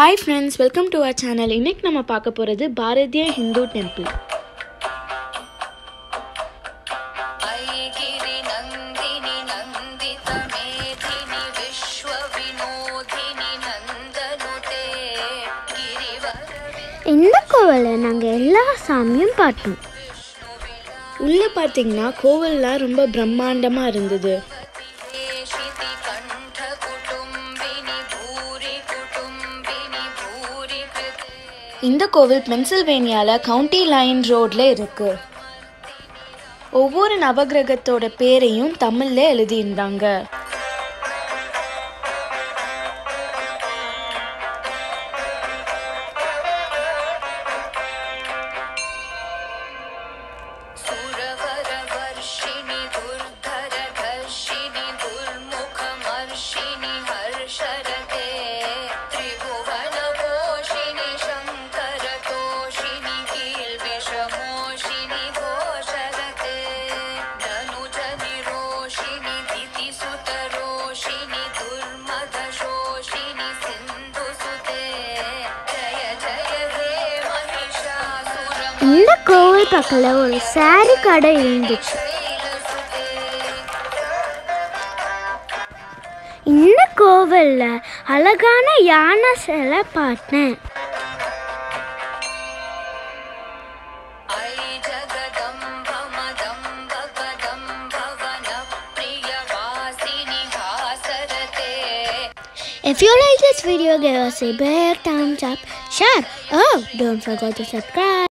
Hi friends, welcome to our channel. இன்னைக்கு நம்ம பார்க்க போறது பாரதிய ஹிந்து டெம்பிள். இந்த கோவிலை நாங்கள் எல்லா சாமியும் பார்த்தோம். உள்ள பார்த்தீங்கன்னா கோவில்லாம் ரொம்ப பிரம்மாண்டமாக இருந்தது. இந்த கோவில் பென்சில்வேனியாவில் கவுண்டி லைன் ரோடில் இருக்குது. ஒவ்வொரு நவகிரகத்தோட பேரையும் தமிழில் எழுதியிருந்தாங்க. இந்த கோவில் பக்கத்தில் ஒரு சாரி கடை இருந்துச்சு. இந்த கோவிலில் அழகான யானை சிலை பார்த்தேன். If you like this video, give us a big thumbs up, share. Oh, don't forget to subscribe.